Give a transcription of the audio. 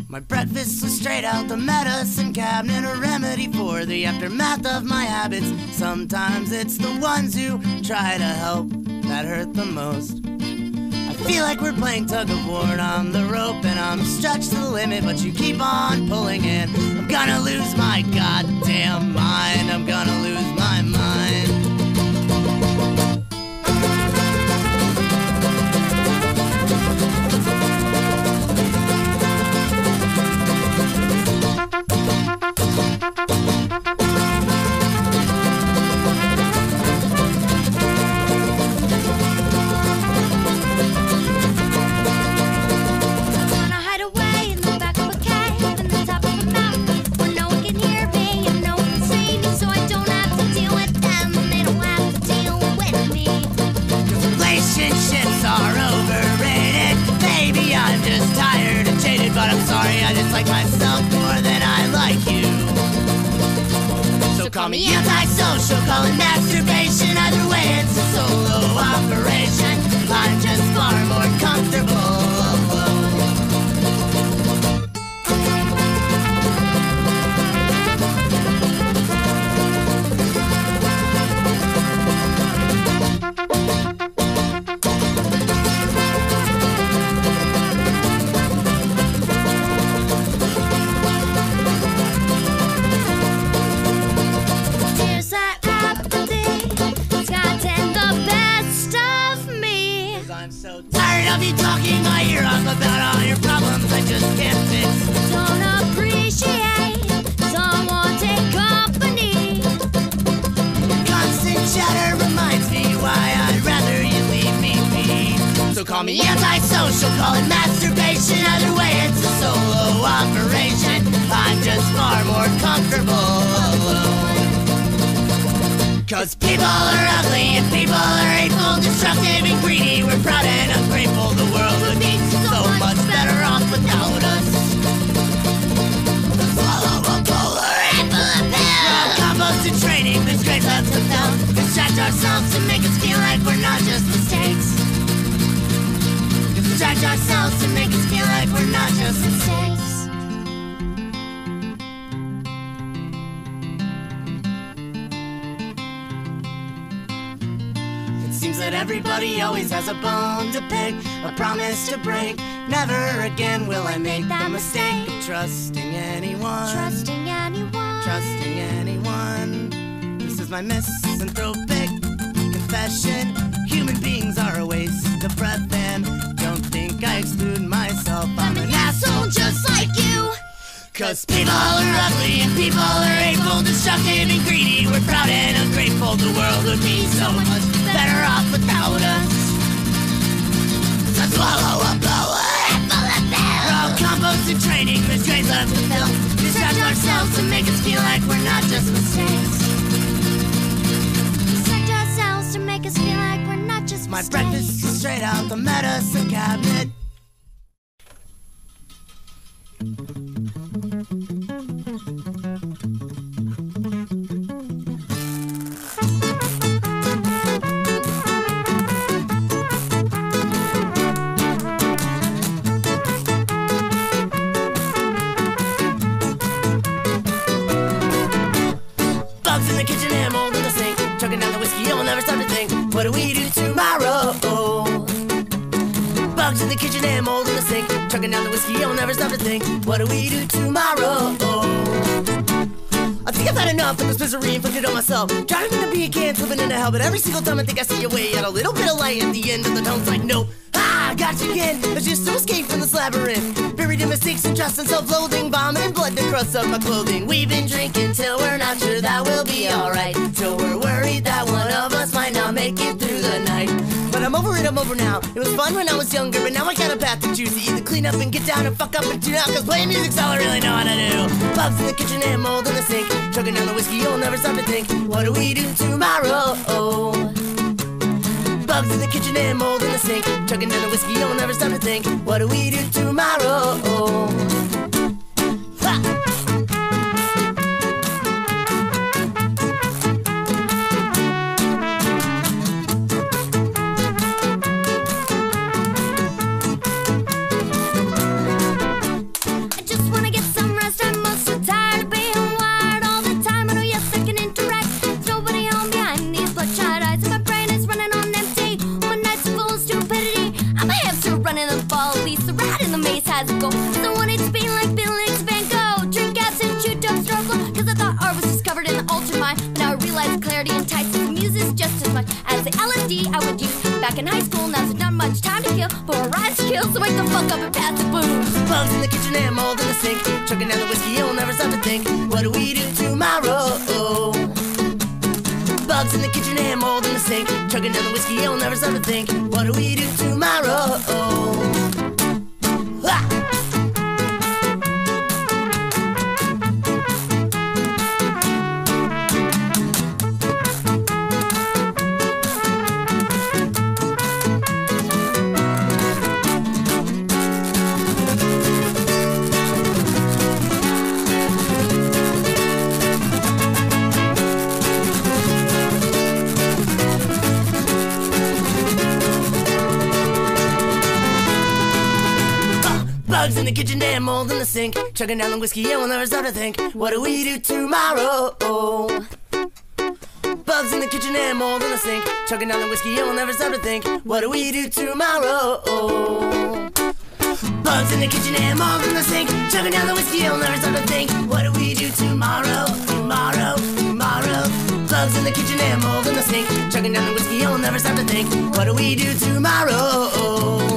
My breakfast was straight out the medicine cabinet, a remedy for the aftermath of my habits. Sometimes it's the ones who try to help that hurt the most. I feel like we're playing tug of war and I'm the rope and I'm stretched to the limit, but you keep on pulling in. I'm gonna lose my goddamn mind. I'm gonna lose my mind. But I'm sorry, I just like myself more than I like you. So call me antisocial, call it masturbation. Either way, it's a solo operation. I'm just far more comfortable alone. I'm so tired of you talking my ear off about all your problems I just can't fix. Don't appreciate someone take company. Constant chatter reminds me why I'd rather you leave me be. So call me antisocial, call it masturbation. Either way, it's a solo operation. I'm just far more comfortable alone. Cause people are ugly and people are hateful, destructive and greedy. We're proud and ungrateful. The world would be so much better off without us. Swallow a polar apple and pill. Compost and training, this great left to fill. Distract ourselves to make us feel like we're not just mistakes. Distract ourselves to make us feel like we're not just mistakes. Seems that everybody always has a bone to pick, a promise to break. Never again will I make the mistake of trusting anyone. Trusting anyone. Trusting anyone. This is my misanthropic confession. Human beings are a waste of breath and don't think I exclude myself. I'm an asshole just like you. Cause people are ugly and people are hateful, destructive and greedy. We're proud and ungrateful. The world would be so much better off without us. So swallow a polar apple and pill. We're all compost and training, there's grains left to fill. Distract ourselves to make us feel like we're not just mistakes. Distract ourselves to make us feel like we're not just My mistakes. breakfast is straight out the medicine cabinet. Bugs in the kitchen and mold in the sink, chugging down the whiskey and we'll never stop to think, what do we do tomorrow? Bugs in the kitchen and mold in the sink, chugging down the whiskey and we'll never stop to think, what do we do tomorrow? I think I've had enough of this misery inflicted on myself. Drowning in the beer can, slipping into hell, but every single time I think I see a way out, a little bit of light at the end of the tunnel's like, nope. Ah, got you again. There's just no escape from this labyrinth. Buried in mistakes and trust and self-loathing, vomit and blood that crusts up my clothing. We've been drinking till we're not sure that we'll be alright, till we're worried that one of us might not make it through the night. But I'm over it, I'm over now. It was fun when I was younger, but now I got a path to choose. To either clean up and get down or fuck up and tune out, cause playing music's all I really know how to do. Bugs in the kitchen and mold in the sink, chugging down the whiskey, you'll never stop to think, what do we do tomorrow? Bugs in the kitchen and mold in the sink, chugging down the whiskey, you'll never stop to think, what do we do tomorrow? Ha! I just back in high school, now's not much time to kill. For a rise to kill, so wake the fuck up and pass the booze. Bugs in the kitchen and mold in the sink, chugging down the whiskey, you'll never stop to think, what do we do tomorrow? Bugs in the kitchen and mold in the sink, chugging down the whiskey, you'll never stop to think, what do we do tomorrow? Ah! Bugs in the kitchen and mold in the sink, chugging down the whiskey, yeah, we'll never stop to think, what do we do tomorrow? Bugs in the kitchen and mold in the sink, chugging down the whiskey, yeah, we'll never stop to think, what do we do tomorrow? Bugs in the kitchen and mold in the sink, chugging down the whiskey, yeah, we'll never stop to think, what do we do tomorrow? Bugs in the kitchen and mold in the sink, chugging down the whiskey, yeah, we'll never stop to think, what do we do tomorrow?